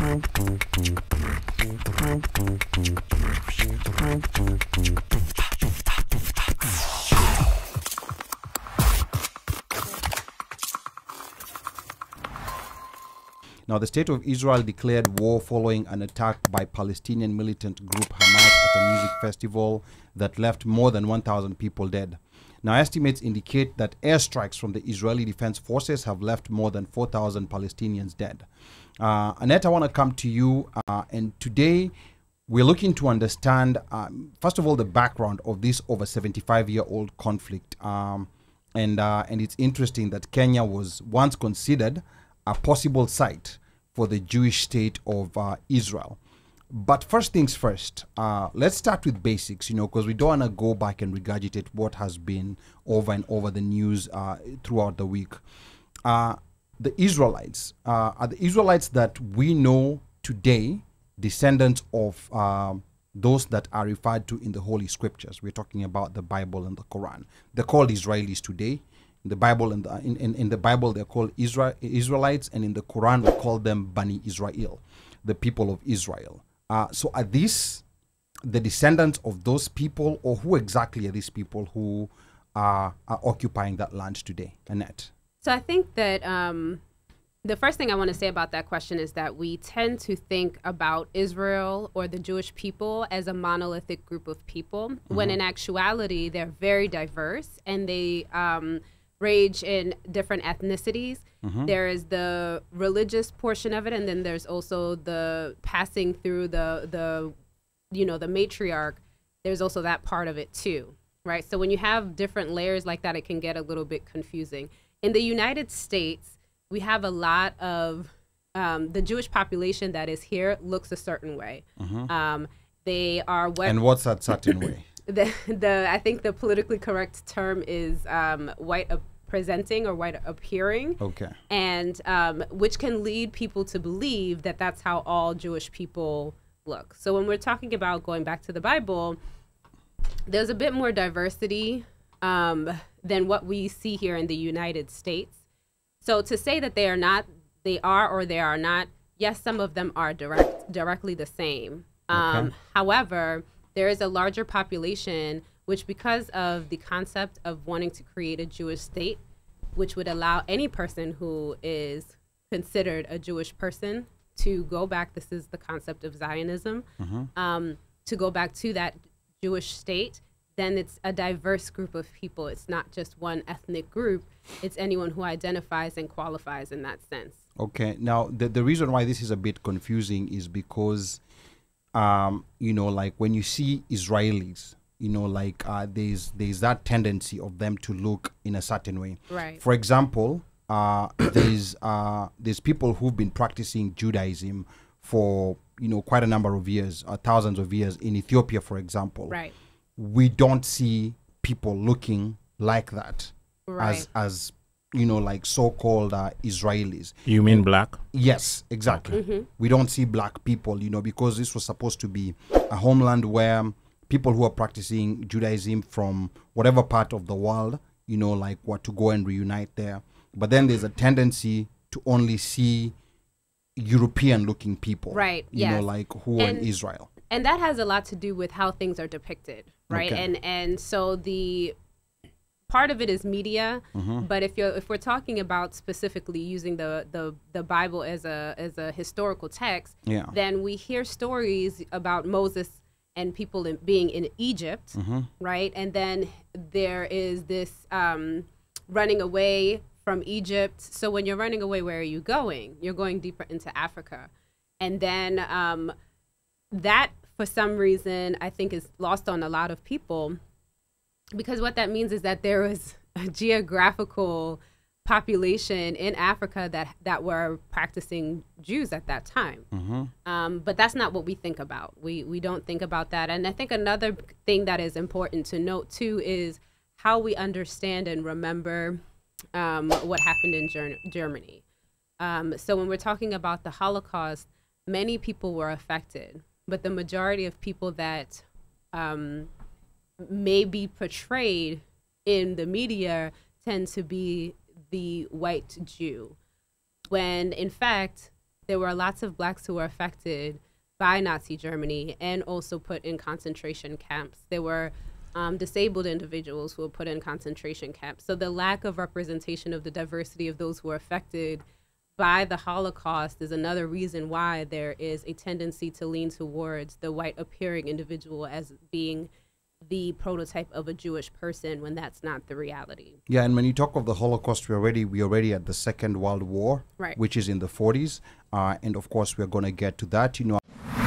Now, the State of Israel declared war following an attack by Palestinian militant group Hamas at a music festival that left more than 1,000 people dead. Now, estimates indicate that airstrikes from the Israeli Defense Forces have left more than 4,000 Palestinians dead. Annette, I want to come to you, and today we're looking to understand, first of all, the background of this over 75-year-old conflict. And it's interesting that Kenya was once considered a possible site for the Jewish state of Israel. But first things first, let's start with basics, because we don't want to go back and regurgitate what has been over and over the news throughout the week. The Israelites, are the Israelites that we know today descendants of those that are referred to in the Holy Scriptures? We're talking about the Bible and the Quran. They're called Israelis today. In the Bible, in the Bible, they're called Israelites, and in the Quran, we call them Bani Israel, the people of Israel. So are these the descendants of those people, or who exactly are these people who are occupying that land today, Annette? So I think that the first thing I want to say about that question is that we tend to think about Israel or the Jewish people as a monolithic group of people, when in actuality, they're very diverse, and they range in different ethnicities. There is the religious portion of it, and then there's also the passing through the matriarch. There's also that part of it too, right? So when you have different layers like that, it can get a little bit confusing. In the United States, we have a lot of the Jewish population that is here looks a certain way. They are what? And what's that certain way? I think the politically correct term is white presenting or white appearing. Okay. And which can lead people to believe that that's how all Jewish people look. So when we're talking about going back to the Bible, there's a bit more diversity than what we see here in the United States. So to say that they are or they are not, yes, some of them are directly the same. Okay. However, there is a larger population, which because of the concept of wanting to create a Jewish state, which would allow any person who is considered a Jewish person to go back, this is the concept of Zionism, to go back to that Jewish state, then it's a diverse group of people. It's not just one ethnic group. It's anyone who identifies and qualifies in that sense. Okay. Now, the reason why this is a bit confusing is because like when you see Israelis, there's that tendency of them to look in a certain way. Right. For example, there's people who've been practicing Judaism for quite a number of years, thousands of years in Ethiopia, for example. Right. We don't see people looking like that, right, as like so-called Israelis. You mean black? Yes, exactly. We don't see black people, because this was supposed to be a homeland where people who are practicing Judaism from whatever part of the world, were to go and reunite there. But then there's a tendency to only see European-looking people, right? Who are in Israel. And that has a lot to do with how things are depicted, right? Okay. And so the part of it is media, but if we're talking about specifically using the Bible as a historical text, then we hear stories about Moses and people being in Egypt, right? And then there is this running away from Egypt. So when you're running away, where are you going? You're going deeper into Africa. And then that, for some reason, I think is lost on a lot of people, because what that means is that there was a geographical population in Africa that were practicing Jews at that time. But that's not what we think about. We don't think about that. And I think another thing that is important to note too is how we understand and remember what happened in Germany. So when we're talking about the Holocaust, many people were affected, but the majority of people that may be portrayed in the media tend to be the white Jew, when in fact there were lots of blacks who were affected by Nazi Germany and also put in concentration camps. There were disabled individuals who were put in concentration camps. So the lack of representation of the diversity of those who were affected by the Holocaust is another reason why there is a tendency to lean towards the white appearing individual as being the prototype of a Jewish person when that's not the reality. Yeah, and when you talk of the Holocaust, we're already at the Second World War, right, which is in the 40s. And of course, we're going to get to that.